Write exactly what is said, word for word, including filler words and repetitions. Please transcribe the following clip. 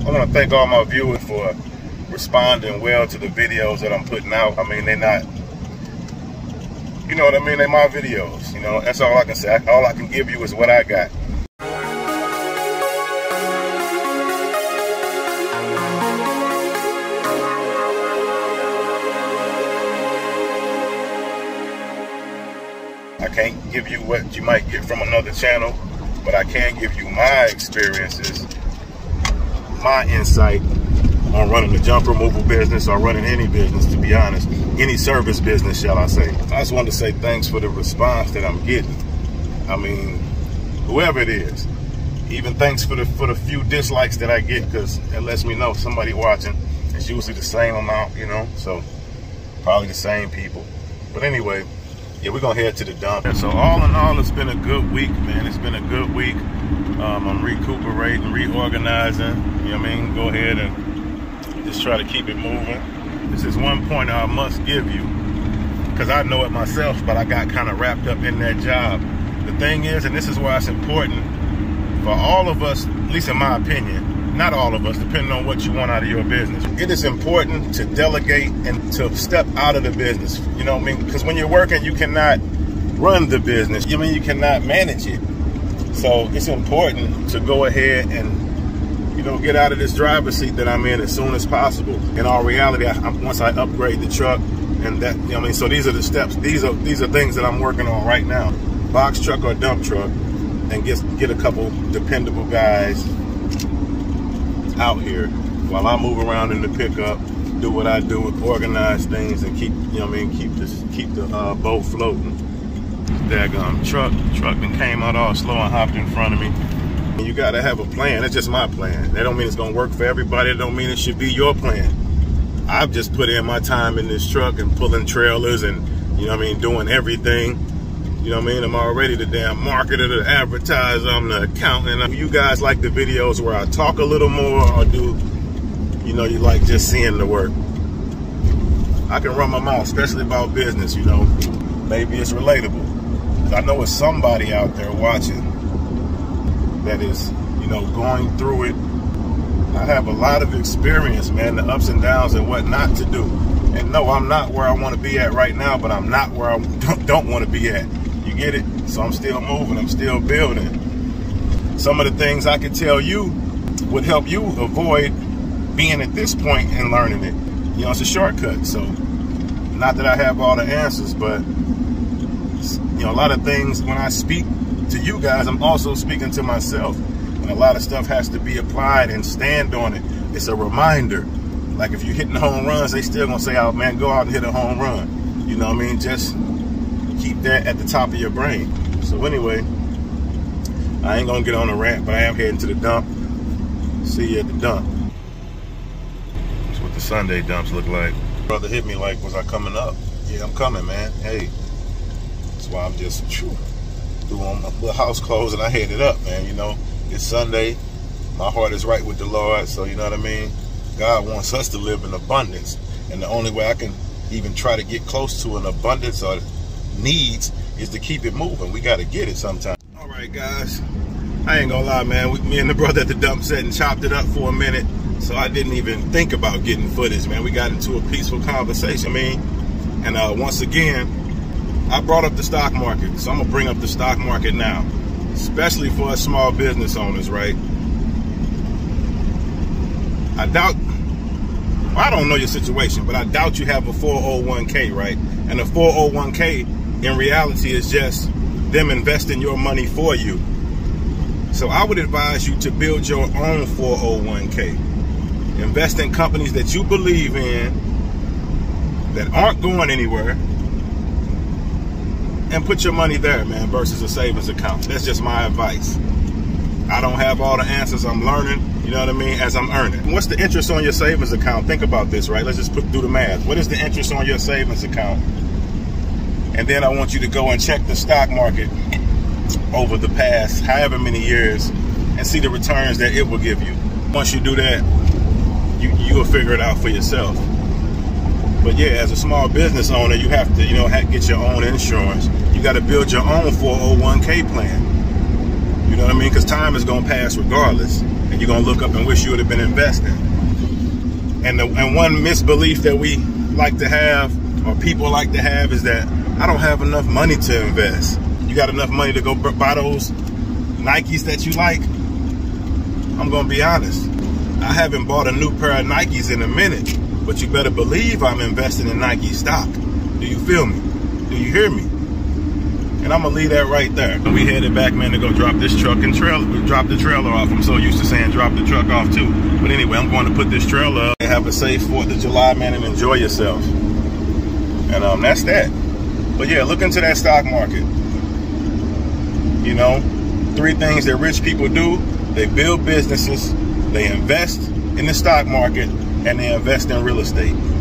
I want to thank all my viewers for responding well to the videos that I'm putting out. I mean, they're not, you know what I mean? They're my videos, you know? That's all I can say. All I can give you is what I got. I can't give you what you might get from another channel, but I can give you my experiences, my insight on running a junk removal business or running any business, to be honest, any service business, shall I say. I just wanted to say thanks for the response that I'm getting. I mean, whoever it is, even thanks for the for the few dislikes that I get, because it lets me know somebody watching. It's usually the same amount, you know, so probably the same people. But anyway, yeah, we're gonna head to the dump. And so all in all, it's been a good week, man. It's been a good week. Um, I'm recuperating, reorganizing, you know what I mean? Go ahead and just try to keep it moving. This is one point I must give you, because I know it myself, but I got kind of wrapped up in that job. The thing is, and this is why it's important for all of us, at least in my opinion, not all of us, depending on what you want out of your business. It is important to delegate and to step out of the business. You know what I mean? Because when you're working, you cannot run the business. You mean you cannot manage it. So it's important to go ahead and, you know, get out of this driver's seat that I'm in as soon as possible. In all reality, I, once I upgrade the truck, and that, you know what I mean? So these are the steps. These are these are things that I'm working on right now. Box truck or dump truck, and get get a couple dependable guys out here while I move around in the pickup, do what I do, organize things, and keep, you know what I mean, keep this keep the uh, boat floating. Daggum truck, truck that came out all slow and hopped in front of me. And you gotta have a plan. That's just my plan. That don't mean it's gonna work for everybody. It don't mean it should be your plan. I've just put in my time in this truck and pulling trailers and, you know what I mean, doing everything. You know what I mean? I'm already the damn marketer, the advertiser, I'm the accountant. You guys like the videos where I talk a little more, or do, you know, you like just seeing the work? I can run my mouth, especially about business, you know. Maybe it's relatable. I know it's somebody out there watching that is, you know, going through it. I have a lot of experience, man, the ups and downs and what not to do. And no, I'm not where I want to be at right now, but I'm not where I don't, don't want to be at. You get it? So I'm still moving, I'm still building. Some of the things I could tell you would help you avoid being at this point and learning it. You know, it's a shortcut. So not that I have all the answers, but you know, a lot of things when I speak to you guys, I'm also speaking to myself. And a lot of stuff has to be applied and stand on it. It's a reminder. Like if you're hitting home runs, they still gonna say, oh man, go out and hit a home run. You know what I mean? Just keep that at the top of your brain. So anyway, I ain't gonna get on a rant, but I am heading to the dump. See you at the dump. That's what the Sunday dumps look like. Brother hit me like, was I coming up? Yeah, I'm coming, man. Hey, that's why I'm just whew, doing my little house clothes and I headed up, man. You know, it's Sunday. My heart is right with the Lord, so you know what I mean? God wants us to live in abundance. And the only way I can even try to get close to an abundance or needs is to keep it moving. We got to get it sometime. All right, guys. I ain't gonna lie, man. We, me and the brother at the dump sat and chopped it up for a minute, so I didn't even think about getting footage, man. We got into a peaceful conversation, I mean. And uh, once again, I brought up the stock market, so I'm gonna bring up the stock market now, especially for us small business owners, right? I doubt, well, I don't know your situation, but I doubt you have a four oh one K, right? And a four oh one K in reality is just them investing your money for you. So I would advise you to build your own four oh one K. Invest in companies that you believe in, that aren't going anywhere, and put your money there, man, versus a savings account. That's just my advice. I don't have all the answers. I'm learning, you know what I mean, as I'm earning. What's the interest on your savings account? Think about this, right? Let's just put, do the math. What is the interest on your savings account? And then I want you to go and check the stock market over the past however many years and see the returns that it will give you. Once you do that, you, you will figure it out for yourself. But yeah, as a small business owner, you have to, you know, get your own insurance. You got to build your own four oh one K plan. You know what I mean? Because time is going to pass regardless. and you're gonna look up and wish you would have been investing. And the, and one misbelief that we like to have, or people like to have, is that I don't have enough money to invest. You got enough money to go buy those Nikes that you like? I'm gonna be honest, I haven't bought a new pair of Nikes in a minute, but you better believe I'm investing in Nike stock. Do you feel me? Do you hear me? And I'm gonna leave that right there. We headed back, man, to go drop this truck and trailer. We dropped the trailer off. I'm so used to saying drop the truck off too. But anyway, I'm going to put this trailer up and have a safe fourth of July, man, and enjoy yourself. And um, that's that. But yeah, look into that stock market. You know, three things that rich people do: they build businesses, they invest in the stock market, and they invest in real estate.